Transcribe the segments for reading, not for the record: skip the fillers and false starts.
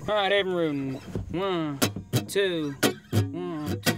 All right, Evinrudin. 1, 2, 1, 2.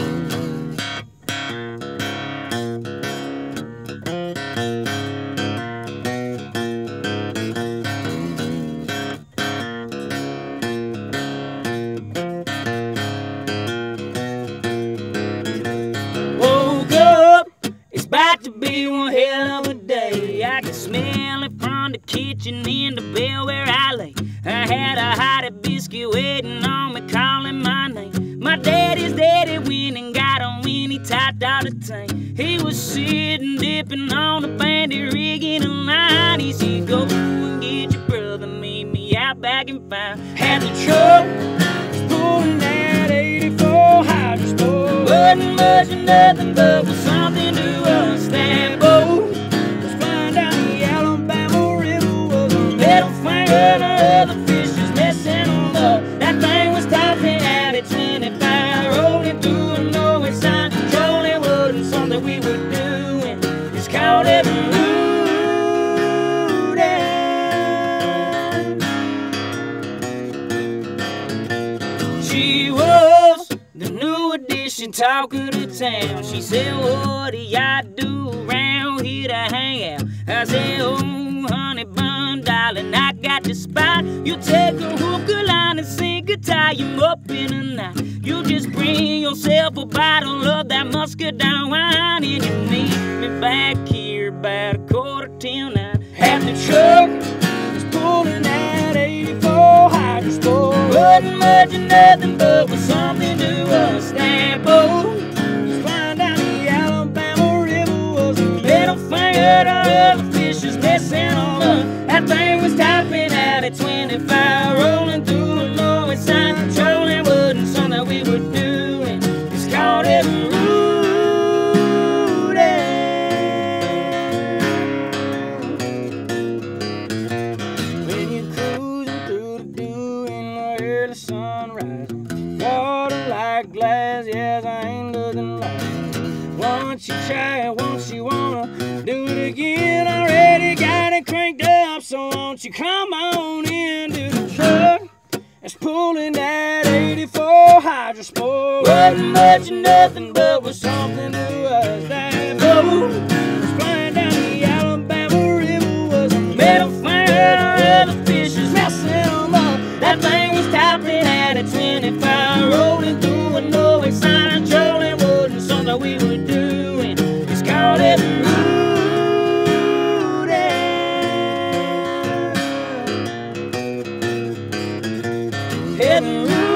Woke up, it's about to be one hell of a day. I can smell it from the kitchen in the bed where I lay. I had a Hardee biscuit waiting on me, calling my name. My daddy's daddy went and got on when he topped out the tank. He was sitting dipping on the bandit, riggin a line. He said, go and get your brother, meet me out back in 5. Had the truck, was pulling that 84 Hardee store. Wasn't much of nothing, but was something to us. That boat was flying down the Alabama River, was a metal finger. The fishes messing on up. That thing was topping out at 25, rolling through a north side. Trolling wasn't something we were doing. It's called Evinrudin. She was the new addition, talk of the town. She said, what do y'all do around here to hang out? I said, oh, honey bun, darling, I got the spot. You take a hook, a line, and sinker, tie you up in a knot. You just bring yourself a bottle of that Muscadine wine, and you meet me back here about 8:45. Half the truck was pulling that 84 Hardee store. Wasn't much of nothing, but was something to us. That boat was flying down the Alabama River, was a middle finger to other fishes messing on up. That thing was topping out at 25, rolling through a north side. Trolling wasn't something we were doing. It's called Evinrudin. When you're cruising through the dew in the early sunrise, water like glass, yes, I ain't looking like it. Once you try it, once you wanna do it again, already got it cranked up, so won't you come on into the truck that's pulling that 84 Hardee sport. Wasn't much of nothing, but was something to us. That boat was flying down the Alabama River, was a metal finger to the fishes messing them up. That thing was topping out at 25, rolling through a north side. Trolling wasn't something we were doing. It's called Evinrudin. Evinrudin.